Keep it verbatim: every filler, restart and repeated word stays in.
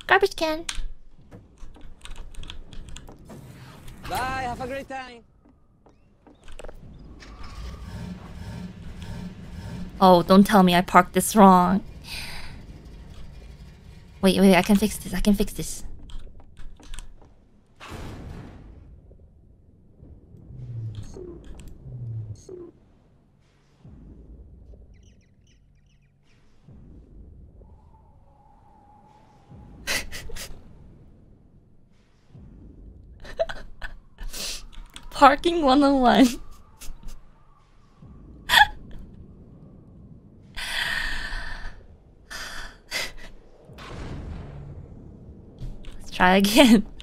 Garbage can. Bye, have a great time. Oh, don't tell me I parked this wrong. Wait, wait, I can fix this. I can fix this. Parking one oh one. Let's try again.